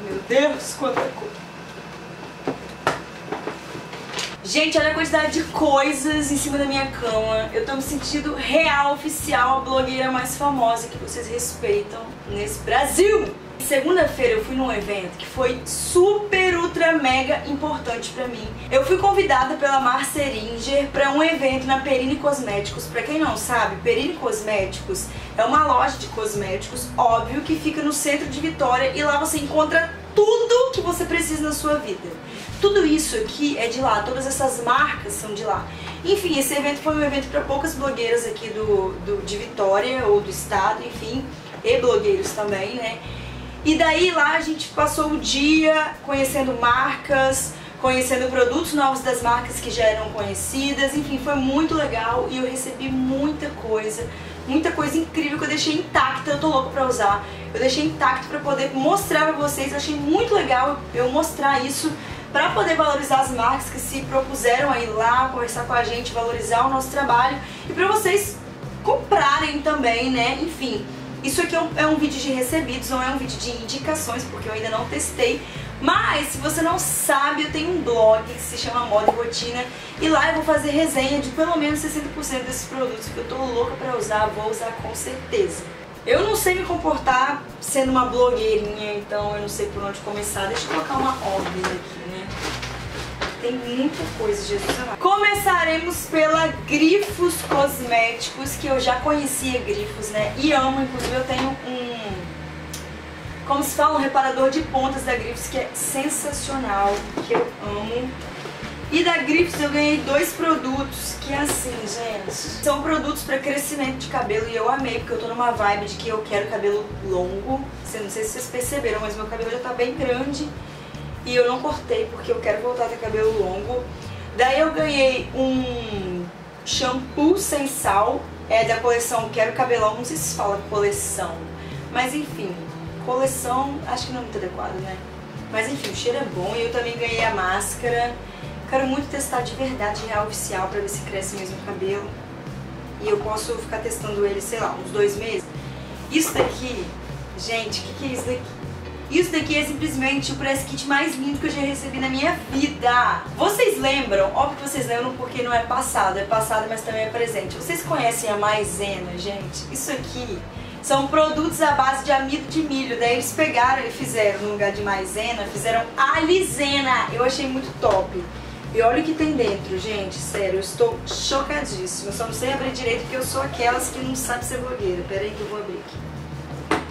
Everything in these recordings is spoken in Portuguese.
meu Deus, quanta coisa. Gente, olha a quantidade de coisas em cima da minha cama. Eu tô me sentindo real, oficial, a blogueira mais famosa que vocês respeitam nesse Brasil. Segunda-feira eu fui num evento que foi super, ultra, mega importante pra mim. Eu fui convidada pela Marceringer pra um evento na Perini Cosméticos. Pra quem não sabe, Perini Cosméticos é uma loja de cosméticos, óbvio, que fica no centro de Vitória, e lá você encontra tudo que você precisa na sua vida. Tudo isso aqui é de lá, todas essas marcas são de lá. Enfim, esse evento foi um evento para poucas blogueiras aqui de Vitória, ou do estado, enfim, e blogueiros também, né? E daí lá a gente passou o dia conhecendo marcas, conhecendo produtos novos das marcas que já eram conhecidas, enfim, foi muito legal e eu recebi muita coisa incrível que eu deixei intacta, eu tô louca pra usar. Eu deixei intacto pra poder mostrar pra vocês, eu achei muito legal eu mostrar isso, para poder valorizar as marcas que se propuseram a ir lá, conversar com a gente, valorizar o nosso trabalho e para vocês comprarem também, né? Enfim, isso aqui é um vídeo de recebidos, não é um vídeo de indicações, porque eu ainda não testei. Mas, se você não sabe, eu tenho um blog que se chama Moda e Rotina, e lá eu vou fazer resenha de pelo menos 60% desses produtos que eu tô louca pra usar, vou usar com certeza. Eu não sei me comportar sendo uma blogueirinha, então eu não sei por onde começar. Deixa eu colocar uma ordem aqui, né? Tem muita coisa, Jesus amado. Começaremos pela Grifos Cosméticos, que eu já conhecia Grifos, né? E amo, inclusive eu tenho como se fala, um reparador de pontas da Grifos, que é sensacional, que eu amo. E da Grifos eu ganhei dois produtos que, assim, gente, são produtos para crescimento de cabelo, e eu amei, porque eu tô numa vibe de que eu quero cabelo longo. Não sei se vocês perceberam, mas meu cabelo já tá bem grande e eu não cortei porque eu quero voltar a ter cabelo longo. Daí eu ganhei um shampoo sem sal, da coleção Quero Cabelão, não sei se fala coleção, mas enfim, coleção acho que não é muito adequado, né? Mas enfim, o cheiro é bom. E eu também ganhei a máscara. Quero muito testar de verdade, real, oficial, pra ver se cresce mesmo o cabelo. E eu posso ficar testando ele, sei lá, uns 2 meses. Isso daqui, gente, o que é isso daqui? Isso daqui é simplesmente o press kit mais lindo que eu já recebi na minha vida. Vocês lembram? Óbvio que vocês lembram porque não é passado, mas também é presente. Vocês conhecem a Maisena, gente? Isso aqui são produtos à base de amido de milho. Daí eles pegaram e fizeram, no lugar de Maisena, fizeram Alizena. Eu achei muito top. E olha o que tem dentro, gente, sério, eu estou chocadíssima. Eu só não sei abrir direito porque eu sou aquelas que não sabe ser blogueira. Pera aí que eu vou abrir aqui.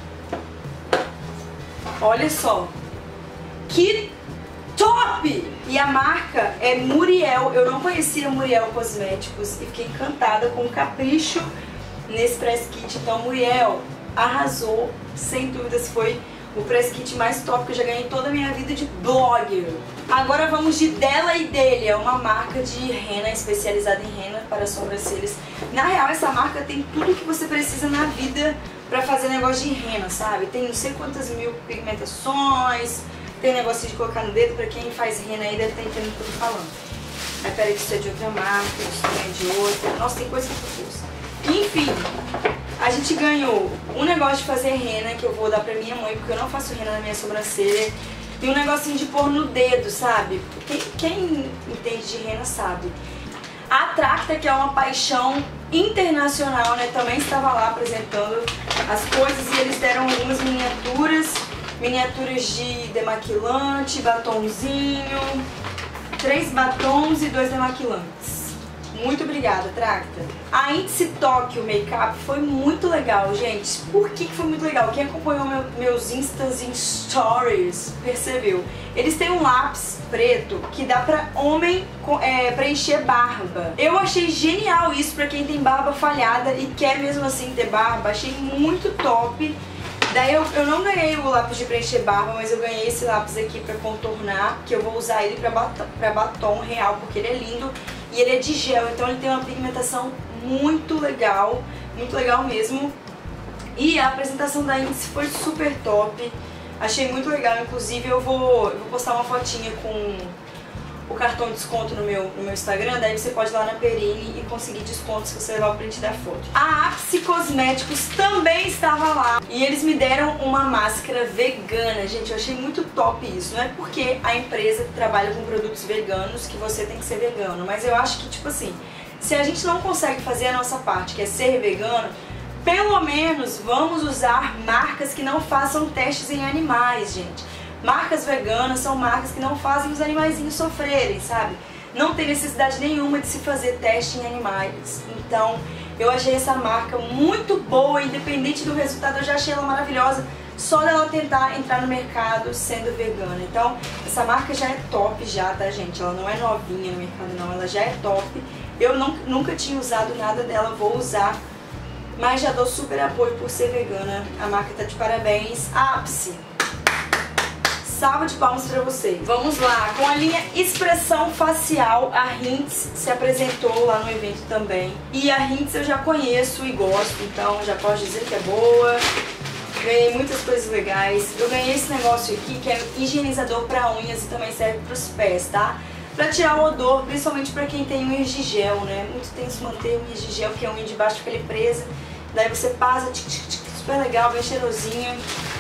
Olha só, que top! E a marca é Muriel. Eu não conhecia Muriel Cosméticos e fiquei encantada com o capricho nesse press kit. Então Muriel arrasou, sem dúvidas foi o press kit mais top que eu já ganhei em toda a minha vida de blogger. Agora vamos de Dela e Dele, é uma marca de rena, especializada em rena para sobrancelhas. Na real, essa marca tem tudo que você precisa na vida pra fazer negócio de rena, sabe? Tem não sei quantas mil pigmentações, tem negócio de colocar no dedo, pra quem faz rena aí deve estar entendendo o que eu tô falando. Aí peraí que isso é de outra marca, isso também é de outra. Nossa, tem coisa que eu fiz. Enfim, a gente ganhou um negócio de fazer rena, que eu vou dar pra minha mãe, porque eu não faço rena na minha sobrancelha. E um negocinho de pôr no dedo, sabe? Quem entende de rena sabe. A Tracta, que é uma paixão internacional, né? Também estava lá apresentando as coisas e eles deram algumas miniaturas de demaquilante, batonzinho, 3 batons e 2 demaquilantes. Muito obrigada, Tracta. A Índice Tóquio Makeup foi muito legal, gente. Por que foi muito legal? Quem acompanhou meus instas em stories percebeu. Eles têm um lápis preto que dá pra homem preencher barba. Eu achei genial isso pra quem tem barba falhada e quer mesmo assim ter barba. Achei muito top. Daí eu não ganhei o lápis de preencher barba, mas eu ganhei esse lápis aqui pra contornar, que eu vou usar ele pra batom real, porque ele é lindo. E ele é de gel, então ele tem uma pigmentação muito legal mesmo. E a apresentação da Índice foi super top, achei muito legal. Inclusive eu vou postar uma fotinha com o cartão de desconto no meu Instagram, daí você pode ir lá na Perini e conseguir desconto se você levar o print da foto. A Ápice Cosméticos também estava lá e eles me deram uma máscara vegana. Gente, eu achei muito top isso. Não é porque a empresa trabalha com produtos veganos que você tem que ser vegano, mas eu acho que, tipo assim, se a gente não consegue fazer a nossa parte, que é ser vegano, pelo menos vamos usar marcas que não façam testes em animais, gente. Marcas veganas são marcas que não fazem os animaizinhos sofrerem, sabe? Não tem necessidade nenhuma de se fazer teste em animais. Então, eu achei essa marca muito boa, independente do resultado, eu já achei ela maravilhosa, só dela tentar entrar no mercado sendo vegana. Então, essa marca já é top já, tá, gente? Ela não é novinha no mercado, não, ela já é top. Eu nunca tinha usado nada dela, vou usar, mas já dou super apoio por ser vegana. A marca tá de parabéns. Ápice! Salva de palmas pra vocês. Vamos lá, com a linha Expressão Facial, a Hints se apresentou lá no evento também. E a Hints eu já conheço e gosto, então já posso dizer que é boa. Ganhei muitas coisas legais. Eu ganhei esse negócio aqui que é higienizador pra unhas e também serve pros pés, tá? Pra tirar o odor, principalmente pra quem tem unhas de gel, né? Muito tenso manter unhas de gel, porque a unha de baixo fica ali presa. Daí você passa, super legal, bem cheirosinha.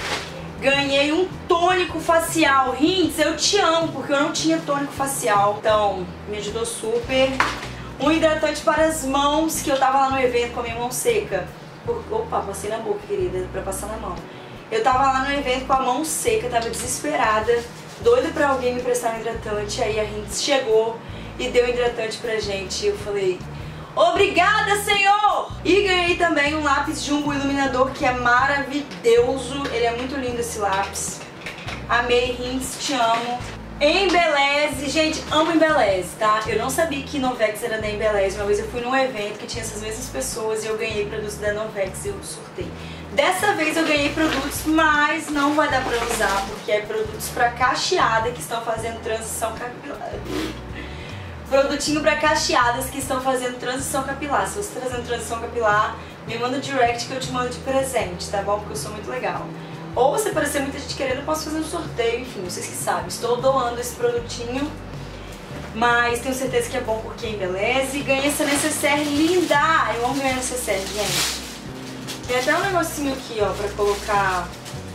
Ganhei um tônico facial. Hints, eu te amo, porque eu não tinha tônico facial. Então, me ajudou super. Um hidratante para as mãos, que eu tava lá no evento com a minha mão seca. Opa, passei na boca, querida, pra passar na mão. Eu tava lá no evento com a mão seca, tava desesperada, doida pra alguém me prestar um hidratante. Aí a Hints chegou e deu hidratante pra gente. Eu falei, obrigada, Senhor! E ganhei também um lápis Jumbo iluminador que é maravilhoso. Ele é muito lindo, esse lápis. Amei, Hints, te amo. Embeleze, gente, amo Embeleze, tá? Eu não sabia que Novex era da Embeleze. Uma vez eu fui num evento que tinha essas mesmas pessoas e eu ganhei produtos da Novex e eu surtei. Dessa vez eu ganhei produtos, mas não vai dar pra usar, porque é produtos pra cacheada que estão fazendo transição capilar. Produtinho pra cacheadas que estão fazendo transição capilar. Se você está fazendo transição capilar, me manda um direct que eu te mando de presente, tá bom? Porque eu sou muito legal. Ou você parecer muita gente querendo, eu posso fazer um sorteio, enfim, vocês que sabem. Estou doando esse produtinho, mas tenho certeza que é bom porque embeleze. Ganhei essa necessaire linda! Eu amo ganhar necessaire, gente. Tem até um negocinho aqui, ó, pra colocar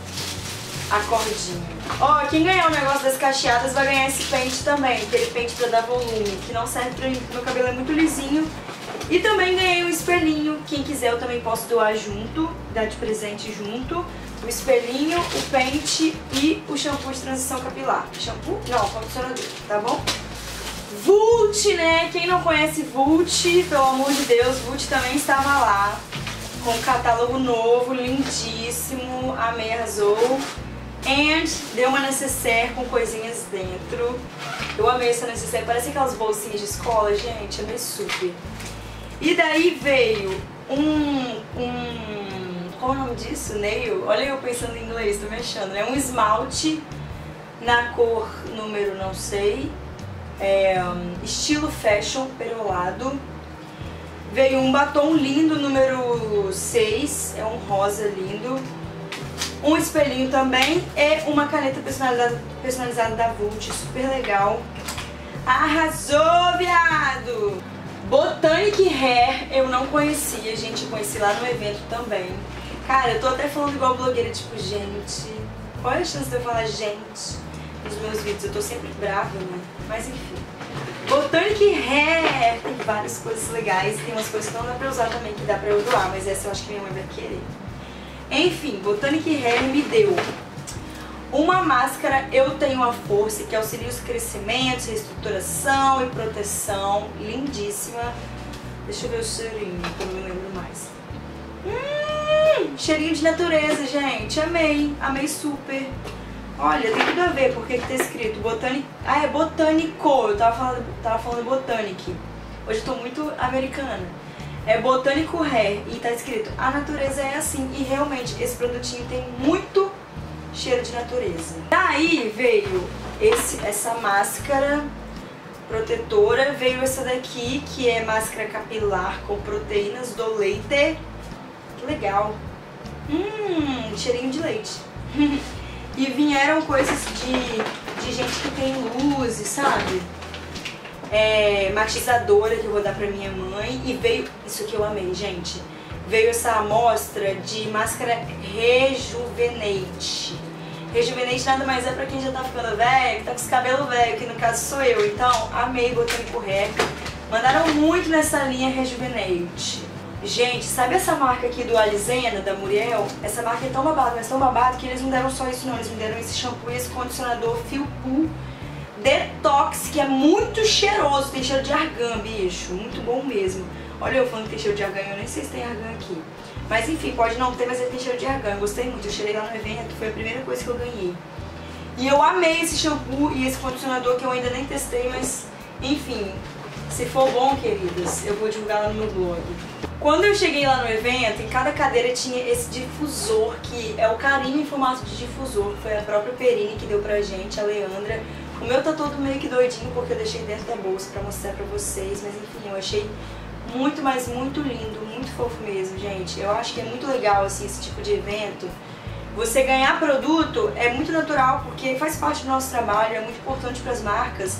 a cordinha. Ó, quem ganhar o negócio das cacheadas vai ganhar esse pente também, aquele pente pra dar volume, que não serve pra mim porque meu cabelo é muito lisinho. E também ganhei um espelhinho, quem quiser eu também posso doar junto, dar de presente junto. O espelhinho, o pente e o shampoo de transição capilar. Shampoo? Não, condicionador, tá bom? Vult, né? Quem não conhece Vult, pelo amor de Deus, Vult também estava lá. Com um catálogo novo, lindíssimo, amei, arrasou. And deu uma necessaire com coisinhas dentro. Eu amei essa necessaire, parece aquelas bolsinhas de escola, gente, amei super. E daí veio qual é o nome disso? Nail? Olha eu pensando em inglês, tô me achando, né? Um esmalte na cor número não sei, estilo fashion, perolado. Veio um batom lindo, número 6, é um rosa lindo. Um espelhinho também e uma caneta personalizada da Vult, super legal. Arrasou, viado! Botanic Hair eu não conhecia, gente, eu conheci lá no evento também. Cara, eu tô até falando igual blogueira, tipo, gente, qual é a chance de eu falar gente nos meus vídeos? Eu tô sempre brava, né? Mas enfim. Botanic Hair tem várias coisas legais, tem umas coisas que não dá pra usar também, que dá pra eu doar, mas essa eu acho que minha mãe vai querer. Enfim, Botanic Hair me deu uma máscara Eu Tenho a Força, que auxilia os crescimentos, reestruturação e proteção, lindíssima. Deixa eu ver o cheirinho, que eu não me lembro mais. Cheirinho de natureza, gente, amei, amei super. Olha, tem tudo a ver, porque que tá escrito Botanic... Ah, é botânico, eu tava falando Botanic. Hoje eu tô muito americana. É Botânico Hair e tá escrito a natureza é assim. E realmente esse produtinho tem muito cheiro de natureza. Daí veio essa máscara protetora. Veio essa daqui que é máscara capilar com proteínas do leite. Que legal. Cheirinho de leite. E vieram coisas de gente que tem luzes, sabe? matizadora que eu vou dar pra minha mãe. E veio, isso aqui eu amei, gente, veio essa amostra de máscara Rejuvenate. Rejuvenate nada mais é pra quem já tá ficando velho, tá com os cabelos velhos, que no caso sou eu. Então, amei Botânico Hair. Mandaram muito nessa linha Rejuvenate. Gente, sabe essa marca aqui do Alizena, da Muriel? Essa marca é tão babada, mas tão babada que eles não deram só isso não. Eles me deram esse shampoo e esse condicionador Feel Cool Detox, que é muito cheiroso. Tem cheiro de argan, bicho. Muito bom mesmo. Olha eu falando que tem cheiro de argan, eu nem sei se tem argan aqui. Mas enfim, pode não ter, mas ele tem cheiro de argan. Eu gostei muito, eu cheirei lá no evento, foi a primeira coisa que eu ganhei. E eu amei esse shampoo e esse condicionador que eu ainda nem testei, mas enfim, se for bom, queridas, eu vou divulgar lá no meu blog. Quando eu cheguei lá no evento, em cada cadeira tinha esse difusor, que é o carinho em formato de difusor, que foi a própria Perini que deu pra gente, a Leandra. O meu tá todo meio que doidinho porque eu deixei dentro da bolsa pra mostrar pra vocês, mas enfim, eu achei muito, mas muito lindo, muito fofo mesmo, gente. Eu acho que é muito legal, assim, esse tipo de evento. Você ganhar produto é muito natural, porque faz parte do nosso trabalho, é muito importante para as marcas.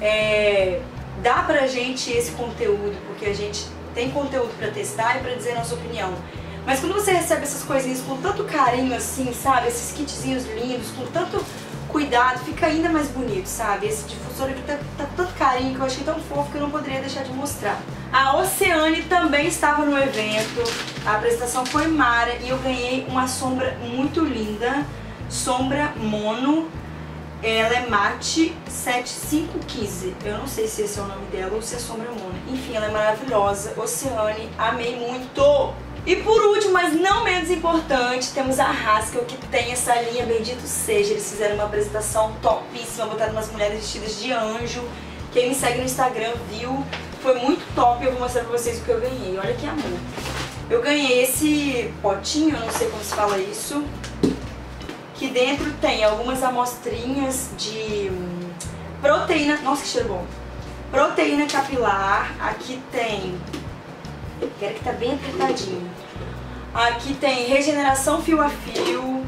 Dá pra gente esse conteúdo, porque a gente tem conteúdo pra testar e pra dizer a nossa opinião. Mas quando você recebe essas coisinhas com tanto carinho, assim, sabe? Esses kitzinhos lindos, com tanto cuidado, fica ainda mais bonito, sabe? Esse difusor aqui tá com tanto carinho que eu achei tão fofo que eu não poderia deixar de mostrar. A Oceane também estava no evento, a apresentação foi mara e eu ganhei uma sombra muito linda, sombra mono, ela é mate 7515, eu não sei se esse é o nome dela ou se é sombra mono, enfim, ela é maravilhosa, Oceane, amei muito! E por último, mas não menos importante, temos a Haskell, que tem essa linha Bendito Seja. Eles fizeram uma apresentação topíssima, botaram umas mulheres vestidas de anjo. Quem me segue no Instagram viu, foi muito top. Eu vou mostrar pra vocês o que eu ganhei, olha que amor. Eu ganhei esse potinho, eu não sei como se fala isso, que dentro tem algumas amostrinhas de proteína, nossa que cheiro bom, proteína capilar. Aqui tem, quero que tá bem apertadinho. Aqui tem regeneração fio a fio.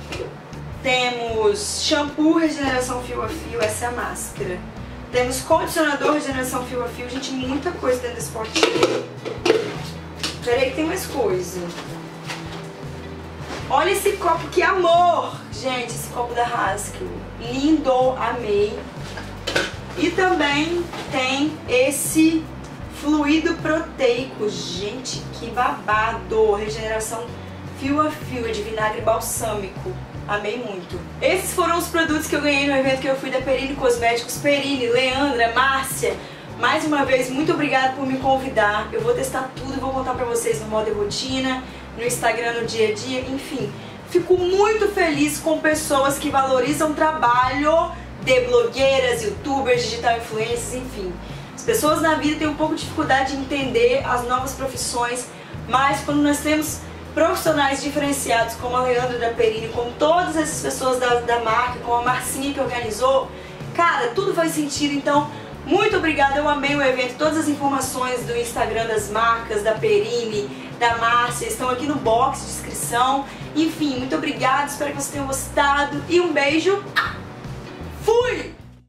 Temos shampoo regeneração fio a fio, essa é a máscara. Temos condicionador regeneração fio a fio. Gente, muita coisa dentro desse potinho. Peraí que tem mais coisa. Olha esse copo, que amor! Gente, esse copo da Haskell. Lindo, amei. E também tem esse fluido proteico, gente, que babado! Regeneração fio a fio, de vinagre balsâmico. Amei muito. Esses foram os produtos que eu ganhei no evento que eu fui da Perini Cosméticos. Perini, Leandra, Márcia, mais uma vez, muito obrigada por me convidar. Eu vou testar tudo e vou contar pra vocês no Moda e Rotina, no Instagram, no dia a dia, enfim. Fico muito feliz com pessoas que valorizam o trabalho de blogueiras, youtubers, digital influencers, enfim. As pessoas na vida têm um pouco de dificuldade de entender as novas profissões, mas quando nós temos profissionais diferenciados como a Leandra da Perini, como todas essas pessoas da marca, como a Marcinha que organizou, cara, tudo faz sentido. Então, muito obrigada, eu amei o evento. Todas as informações do Instagram das marcas, da Perini, da Márcia, estão aqui no box de descrição. Enfim, muito obrigada, espero que vocês tenham gostado e um beijo. Fui!